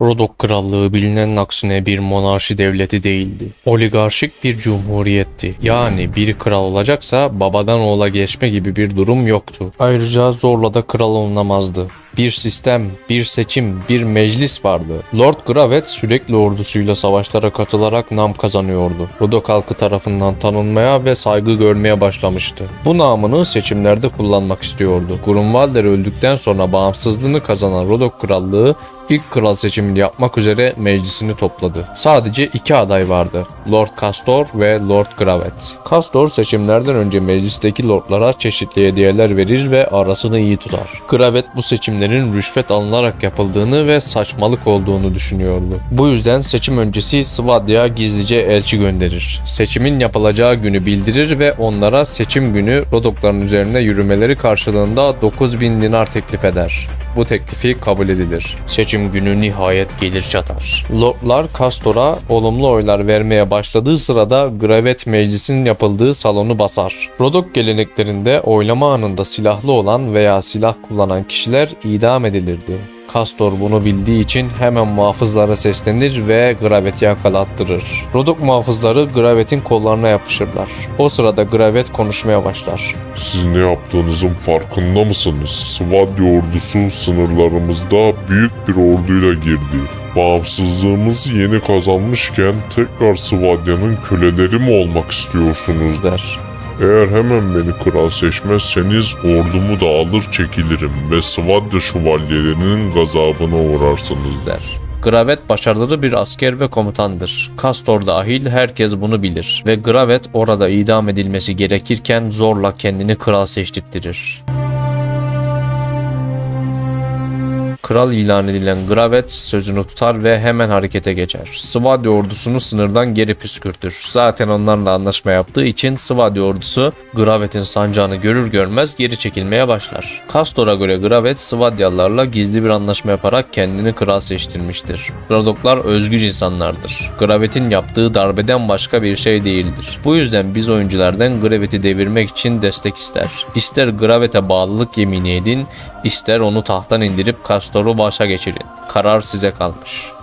Rodok Krallığı bilinenin aksine bir monarşi devleti değildi. Oligarşik bir cumhuriyetti. Yani biri kral olacaksa babadan oğula geçme gibi bir durum yoktu. Ayrıca zorla da kral olunamazdı. Bir sistem, bir seçim, bir meclis vardı. Lord Gravet sürekli ordusuyla savaşlara katılarak nam kazanıyordu. Rodok halkı tarafından tanınmaya ve saygı görmeye başlamıştı. Bu namını seçimlerde kullanmak istiyordu. Grunwalder öldükten sonra bağımsızlığını kazanan Rodok Krallığı ilk kral seçimini yapmak üzere meclisini topladı. Sadece iki aday vardı. Lord Castor ve Lord Gravet. Castor seçimlerden önce meclisteki lordlara çeşitli hediyeler verir ve arasını iyi tutar. Gravet bu seçimlerin rüşvet alınarak yapıldığını ve saçmalık olduğunu düşünüyordu. Bu yüzden seçim öncesi Svadya'ya gizlice elçi gönderir. Seçimin yapılacağı günü bildirir ve onlara seçim günü Rodokların üzerine yürümeleri karşılığında 9000 dinar teklif eder. Bu teklifi kabul edilir. Seçim günü nihayet gelir çatar. Lordlar Castor'a olumlu oylar vermeye başladığı sırada Gravet meclisin yapıldığı salonu basar. Rodok geleneklerinde oylama anında silahlı olan veya silah kullanan kişiler idam edilirdi. Castor bunu bildiği için hemen muhafızlara seslenir ve Gravet'i yakalattırır. Rodok muhafızları Gravet'in kollarına yapışırlar. O sırada Gravet konuşmaya başlar. Siz ne yaptığınızın farkında mısınız? Svadya ordusu sınırlarımızda büyük bir orduyla girdi. Bağımsızlığımızı yeni kazanmışken tekrar Svadya'nın köleleri mi olmak istiyorsunuz der. Eğer hemen beni kral seçmezseniz ordumu da alır çekilirim ve Svadya şövalyelerinin gazabına uğrarsınız der. Gravet başarılı bir asker ve komutandır. Castor dahil herkes bunu bilir ve Gravet orada idam edilmesi gerekirken zorla kendini kral seçtirttirir. Kral ilan edilen Gravet sözünü tutar ve hemen harekete geçer. Svadya ordusunu sınırdan geri püskürtür. Zaten onlarla anlaşma yaptığı için Svadya ordusu Gravet'in sancağını görür görmez geri çekilmeye başlar. Castor'a göre Gravet Svadyalılarla gizli bir anlaşma yaparak kendini kral seçtirmiştir. Rodoklar özgür insanlardır. Gravet'in yaptığı darbeden başka bir şey değildir. Bu yüzden biz oyunculardan Gravet'i devirmek için destek ister. İster Gravet'e bağlılık yemini edin, ister onu tahttan indirip Castor'u başa geçirin. Karar size kalmış.